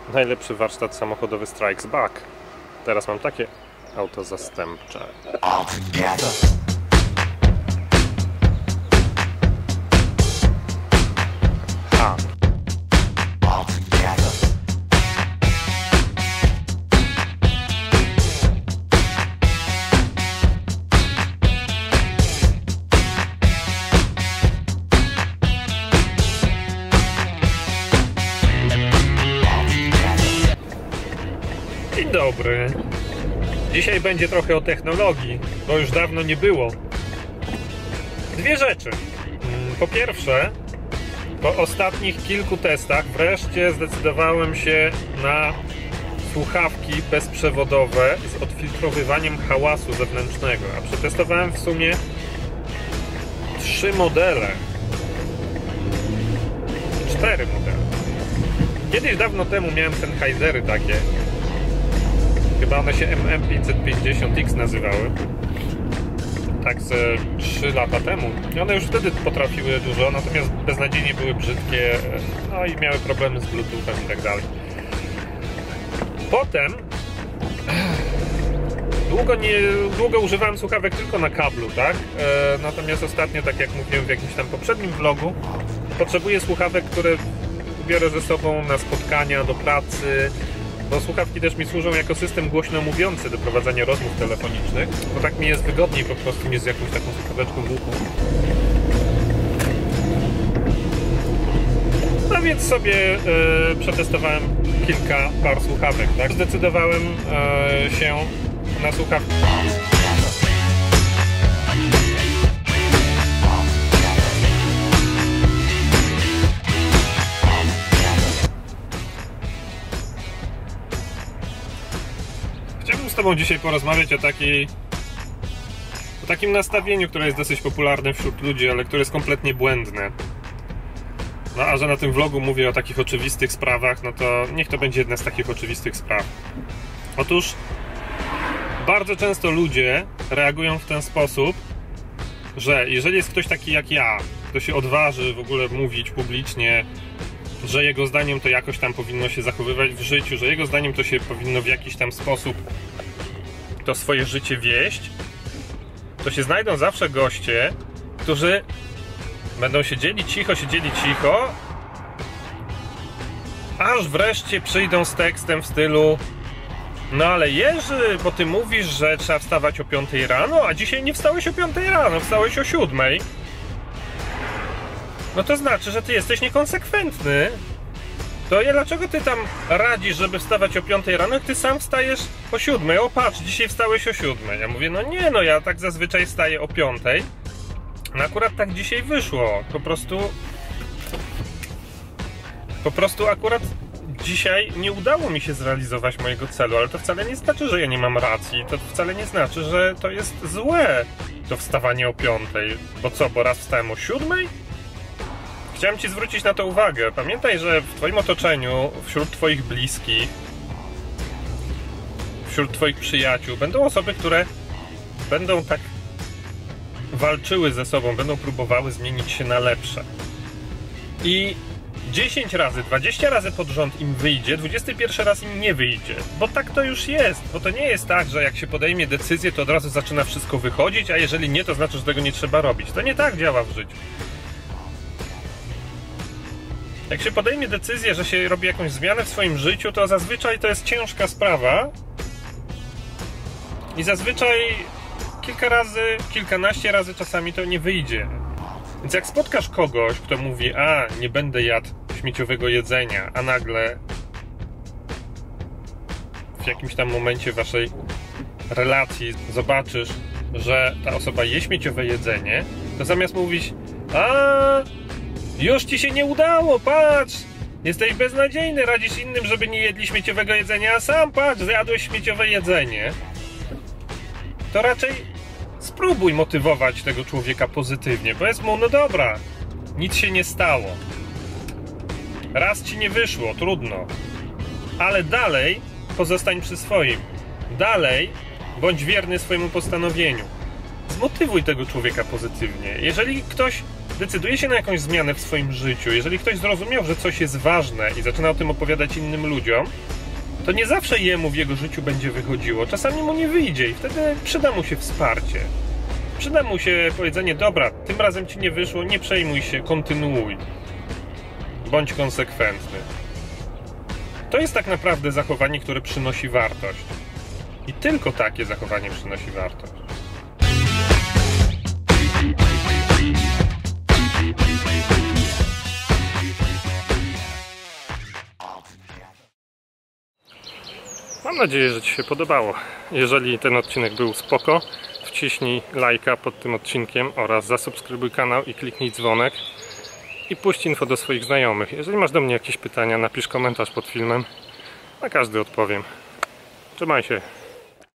Najlepszy warsztat samochodowy Strikes Back. Teraz mam takie auto zastępcze. Dzień dobry. Dzisiaj będzie trochę o technologii, bo już dawno nie było. Dwie rzeczy. Po pierwsze, po ostatnich kilku testach wreszcie zdecydowałem się na słuchawki bezprzewodowe z odfiltrowywaniem hałasu zewnętrznego. A przetestowałem w sumie 3 modele. 4 modele. Kiedyś dawno temu miałem Sennheisery takie. Chyba one się MM550X nazywały. Tak ze 3 lata temu. I one już wtedy potrafiły dużo, natomiast beznadziejnie były brzydkie, no i miały problemy z Bluetoothem i tak dalej. Potem długo używałem słuchawek tylko na kablu, tak? Natomiast ostatnio, tak jak mówiłem w jakimś tam poprzednim vlogu, potrzebuję słuchawek, które biorę ze sobą na spotkania, do pracy. Bo słuchawki też mi służą jako system głośno mówiący do prowadzenia rozmów telefonicznych, bo tak mi jest wygodniej po prostu niż z jakąś taką słuchaweczką w uchu. No więc sobie przetestowałem kilka par słuchawek, tak? Zdecydowałem się na słuchawki. Chciałbym z Tobą dzisiaj porozmawiać o takim nastawieniu, które jest dosyć popularne wśród ludzi, ale które jest kompletnie błędne. No a że na tym vlogu mówię o takich oczywistych sprawach, no to niech to będzie jedna z takich oczywistych spraw. Otóż bardzo często ludzie reagują w ten sposób, że jeżeli jest ktoś taki jak ja, kto się odważy w ogóle mówić publicznie, że jego zdaniem to jakoś tam powinno się zachowywać w życiu, że jego zdaniem to się powinno w jakiś tam sposób to swoje życie wieść, to się znajdą zawsze goście, którzy będą siedzieli cicho, aż wreszcie przyjdą z tekstem w stylu: no ale Jerzy, bo ty mówisz, że trzeba wstawać o 5 rano, a dzisiaj nie wstałeś o 5 rano, wstałeś o 7. No to znaczy, że ty jesteś niekonsekwentny. To dlaczego ty tam radzisz, żeby wstawać o 5 rano, jak ty sam wstajesz o 7? O patrz, dzisiaj wstałeś o 7. Ja mówię, no nie, no ja tak zazwyczaj wstaję o 5. No akurat tak dzisiaj wyszło. Po prostu akurat dzisiaj nie udało mi się zrealizować mojego celu, ale to wcale nie znaczy, że ja nie mam racji. To wcale nie znaczy, że to jest złe, to wstawanie o 5. Bo co, bo raz wstałem o 7? Chciałem Ci zwrócić na to uwagę. Pamiętaj, że w Twoim otoczeniu, wśród Twoich bliskich, wśród Twoich przyjaciół będą osoby, które będą tak walczyły ze sobą, będą próbowały zmienić się na lepsze. I 10 razy, 20 razy pod rząd im wyjdzie, 21 raz im nie wyjdzie. Bo tak to już jest. Bo to nie jest tak, że jak się podejmie decyzję, to od razu zaczyna wszystko wychodzić, a jeżeli nie, to znaczy, że tego nie trzeba robić. To nie tak działa w życiu. Jak się podejmie decyzję, że się robi jakąś zmianę w swoim życiu, to zazwyczaj to jest ciężka sprawa i zazwyczaj kilka razy, kilkanaście razy czasami to nie wyjdzie. Więc jak spotkasz kogoś, kto mówi: a nie będę jadł śmieciowego jedzenia, a nagle w jakimś tam momencie waszej relacji zobaczysz, że ta osoba je śmieciowe jedzenie, to zamiast mówić: a już ci się nie udało, patrz! Jesteś beznadziejny, radzisz innym, żeby nie jedli śmieciowego jedzenia, a sam patrz, zjadłeś śmieciowe jedzenie. To raczej spróbuj motywować tego człowieka pozytywnie. Powiedz mu: no dobra, nic się nie stało. Raz ci nie wyszło, trudno. Ale dalej pozostań przy swoim. Dalej bądź wierny swojemu postanowieniu. zmotywuj tego człowieka pozytywnie. Jeżeli ktoś decyduje się na jakąś zmianę w swoim życiu, jeżeli ktoś zrozumiał, że coś jest ważne i zaczyna o tym opowiadać innym ludziom, to nie zawsze jemu w jego życiu będzie wychodziło. Czasami mu nie wyjdzie i wtedy przyda mu się wsparcie. Przyda mu się powiedzenie: dobra, tym razem ci nie wyszło, nie przejmuj się, kontynuuj. Bądź konsekwentny. To jest tak naprawdę zachowanie, które przynosi wartość. I tylko takie zachowanie przynosi wartość. Mam nadzieję, że Ci się podobało. Jeżeli ten odcinek był spoko, wciśnij lajka pod tym odcinkiem oraz zasubskrybuj kanał i kliknij dzwonek i puść info do swoich znajomych. Jeżeli masz do mnie jakieś pytania, napisz komentarz pod filmem. Na każdy odpowiem. Trzymaj się.